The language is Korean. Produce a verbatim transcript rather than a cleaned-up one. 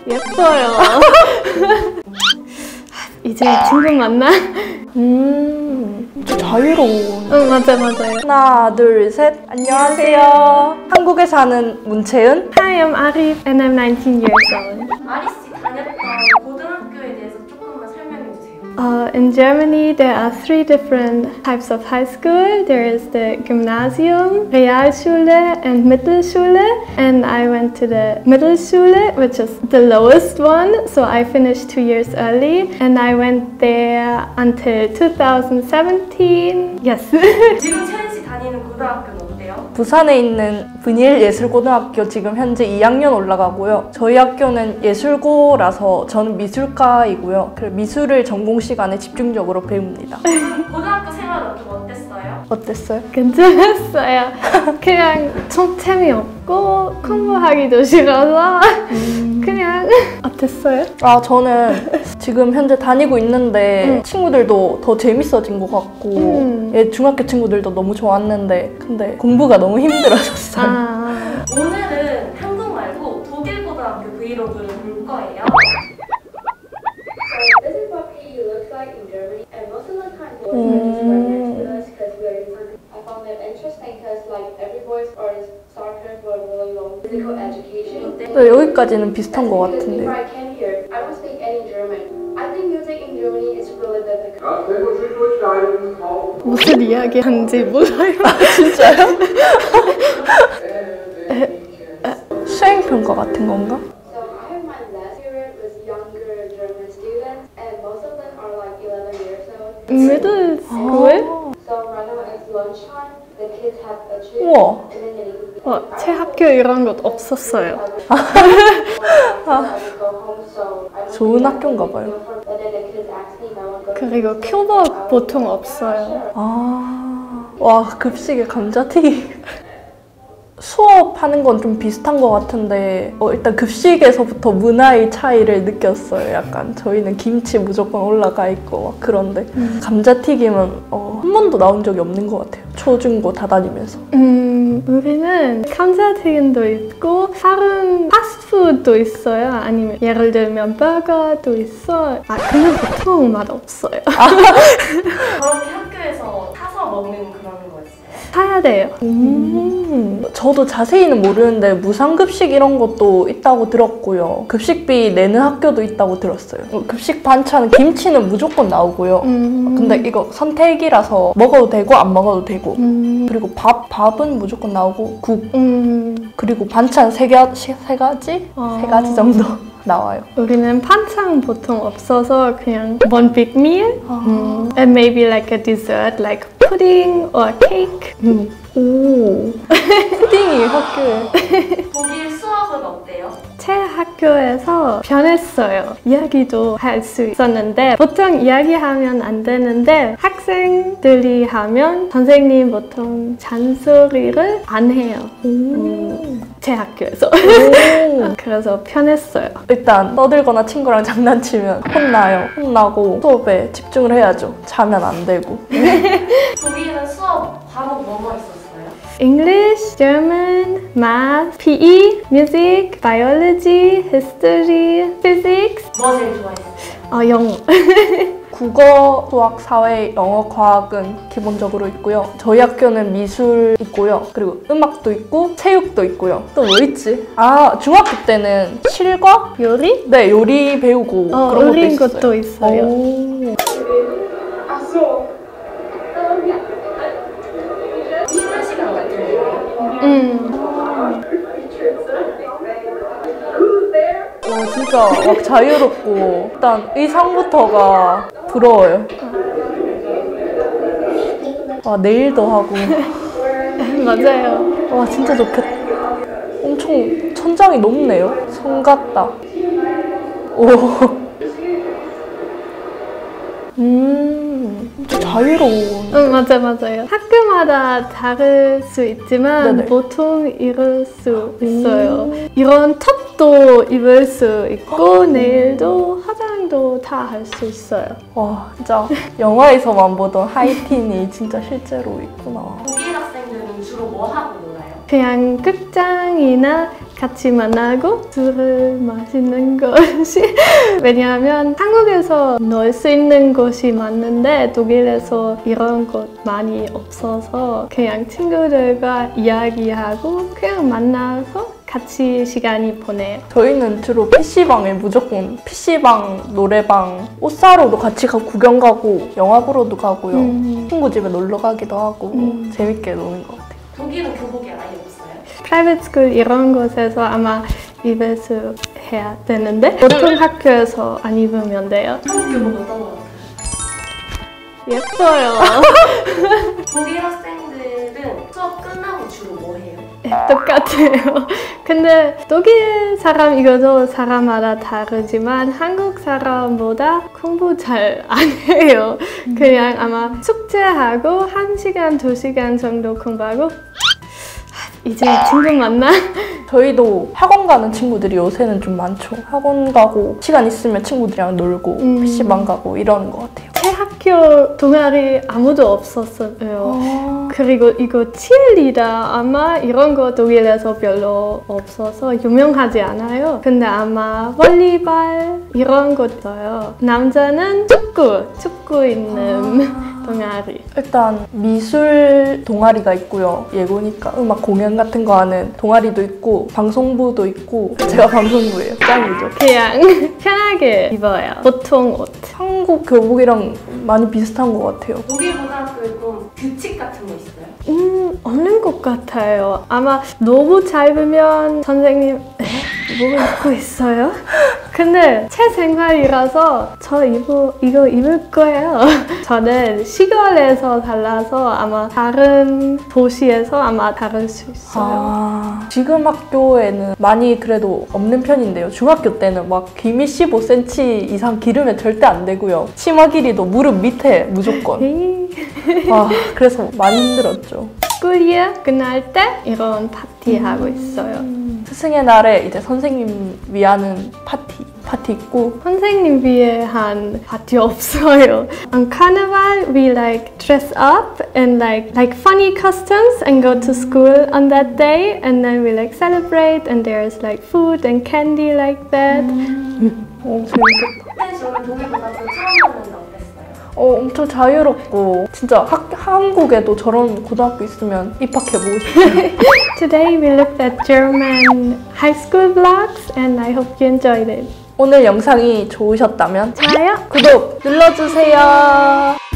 예뻐요. 이제 친구 만나? 음, 자유로운. 응, 맞아, 맞아요. 하나, 둘, 셋. 안녕하세요. 한국에 사는 문채은. Hi, I'm Arif and I'm nineteen years old. 아리씨 다녔던 고등학교에 대해서 조금만 설명해 주세요. Uh, in Germany, there are three different types of high school. There is the Gymnasium, Realschule, and Mittelschule. And I went to the Mittelschule, which is the lowest one. So I finished two years early. And I went there until two thousand seventeen. Yes. 지금 채은 씨 다니는 고등학교는 어때요? 부산에 있는 분일예술고등학교 지금 현재 이 학년 올라가고요. 저희 학교는 예술고라서 저는 미술과이고요. 그래서 미술을 전공 시간에 집중적으로 배웁니다. 고등학교 생활은 좀 어땠어요? 어땠어요? 괜찮았어요. 그냥 좀 재미없고 공부하기도 싫어서 음... 그냥 어땠어요? 아 저는 지금 현재 다니고 있는데 음. 친구들도 더 재밌어진 것 같고 음. 예, 중학교 친구들도 너무 좋았는데 근데 공부가 너무 힘들어졌어요. 아, 오늘은 한국 말고 독일 고등학교 브이로그를 볼 거예요. So this is what P E looks like in Germany, and most of the time boys are just right next to us because we are different. I found it interesting because like every boys are in soccer for a really long physical education. 네, 여기까지는 비슷한 것 Because 같은데. before I came here, I don't speak any German. I think music in Germany is really difficult. 무슨 이야기 하는지 몰라요. 진짜요? 수행평가 같은 건가? So I have my last period with younger German students, and most of them are like eleven years old. Middle school? So right now it's lunchtime. The kids have a treat, 우와. and then they need to be. 어, 제 학교 이런 것 없었어요. 좋은 학교인가 봐요. 그리고 교복 보통 없어요. 아, 와 급식에 감자튀김. 수업하는 건 좀 비슷한 것 같은데 어, 일단 급식에서부터 문화의 차이를 느꼈어요. 약간 저희는 김치 무조건 올라가 있고 막 그런데 음. 감자튀김은 어, 한 번도 나온 적이 없는 것 같아요. 초중고 다 다니면서. 음, 우리는 감자튀김도 있고 다른 파스트푸드도 있어요. 아니면 예를 들면 버거도 있어요. 아, 그냥 보통 맛 없어요. 그렇게 학교에서 사서 먹는 그런 거 있어요? 사야 돼요. 음, 저도 자세히는 모르는데 무상급식 이런 것도 있다고 들었고요. 급식비 내는 학교도 있다고 들었어요. 급식 반찬 김치는 무조건 나오고요. 음. 근데 이거 선택이라서 먹어도 되고 안 먹어도 되고 음. 그리고 밥, 밥은 무조건 나오고 국 음. 그리고 반찬 세, 가, 세 가지? 어. 세 가지 정도 나와요. 우리는 반찬 보통 없어서 그냥 one big meal 아. 음. and maybe like a dessert like pudding or cake. 음. 오, 푸딩이 학교에. 독일 수업은 어때요? 제 학교에서 변했어요. 이야기도 할 수 있었는데 보통 이야기하면 안 되는데 학생들이 하면 선생님 보통 잔소리를 안 해요. 음, 제 학교에서. 그래서 편했어요. 일단 떠들거나 친구랑 장난치면 혼나요. 혼나고 수업에 집중을 해야죠. 자면 안 되고. 독일은 수업 과목 뭐뭐 있었어요? English, German, Math, P E, Music, Biology, History, Physics, 뭐 제일 좋아했어요? 어, 영어. 국어, 수학, 사회, 영어, 과학은 기본적으로 있고요. 저희 학교는 미술 있고요. 그리고 음악도 있고 체육도 있고요. 또 뭐 있지? 아, 중학교 때는 실과? 요리? 네, 요리 배우고 어, 그런 것도 어린 있었어요. 것도 있어요. 오. 쉬는 시간 같은 거? 음. 와, 진짜 막 자유롭고 일단 의상부터가 부러워요. 와, 네일도 하고. 맞아요. 와, 진짜 좋겠다. 엄청 천장이 높네요. 성 같다. 오. 음, 진짜 자유로운. 응, 맞아, 맞아요. 학교마다 다를 수 있지만 네네. 보통 입을 수 있어요. 음. 이런 탑도 입을 수 있고 네일도 화장도 다 할 수 있어요. 와, 진짜 영화에서만 보던 하이틴이 진짜 실제로 있구나. 독일 학생들은 주로 뭐 하고 놀아요? 그냥 극장이나 같이 만나고 술을 마시는 것이 왜냐하면 한국에서 놀 수 있는 곳이 많은데 독일에서 이런 곳 많이 없어서 그냥 친구들과 이야기하고 그냥 만나서 같이 시간이 보내요. 저희는 주로 피시방에 무조건 피시방, 노래방, 옷 사러도 같이 가, 구경 가고 영화 보러도 가고요. 음. 친구 집에 놀러 가기도 하고 음. 재밌게 노는 것 같아요. 독일은 교복이 아예 없어요? 프라이빗 스쿨 이런 곳에서 아마 입을 수 해야 되는데 보통 학교에서 안 입으면 돼요. 한국 교복 어떤 거 같아요? 예뻐요. 독일 학생들은 수업 끝나고 주로 뭐 해요? 네, 똑같아요. 근데 독일 사람 이것도 사람마다 다르지만 한국 사람보다 공부 잘 안 해요. 그냥 아마 숙제하고 한 시간, 두 시간 정도 공부하고 이제 친구 만나? 저희도 학원 가는 친구들이 요새는 좀 많죠. 학원 가고 시간 있으면 친구들이랑 놀고 음. 피시방 가고 이러는 것 같아요. 제 학교 동아리 아무도 없었어요. 그리고 이거 치얼리더 아마 이런 거 독일에서 별로 없어서 유명하지 않아요. 근데 아마 볼리발 이런 거 있어요. 남자는 축구, 축구 있는 동아리. 일단 미술 동아리가 있고요. 예고니까 음악 공연 같은 거 하는 동아리도 있고 방송부도 있고 제가 방송부예요. 짱이죠. 그냥 편하게 입어요. 보통 옷. 한국 교복이랑 많이 비슷한 것 같아요. 독일 고등학교에 좀 규칙 같은 거 있어요? 음, 없는 것 같아요. 아마 너무 짧으면 선생님 에? 뭐 입고 있어요? 근데 제 생활이라서 저 이거, 이거 입을 거예요. 저는 시골에서 달라서 아마 다른 도시에서 아마 다를 수 있어요. 아, 지금 학교에는 많이 그래도 없는 편인데요. 중학교 때는 막 귀미 십오 센티미터 이상 기르면 절대 안 되고요. 치마 길이도 무릎 밑에 무조건. 에이. 와, 그래서 많이 힘들었죠. 스쿨이어 끝날 때 이런 파티 하고 있어요. 스승의 날에 이제 선생님 위하는 파티, 파티 있고 선생님 위해 한 파티 없어요. On Carnival, we like dress up in like like funny costumes and go to school on that day, and then we like celebrate, and there's like food and candy like that. 어, 재밌겠다. 그때 저는 독일 고등학교 처음 갔는데 어땠어요? 어, 엄청 자유롭고 진짜 학, 한국에도 저런 고등학교 있으면 입학해보고 싶어요. Today we looked at German high school vlogs, and I hope you enjoyed it. 오늘 영상이 좋으셨다면 좋아요. 구독 눌러주세요.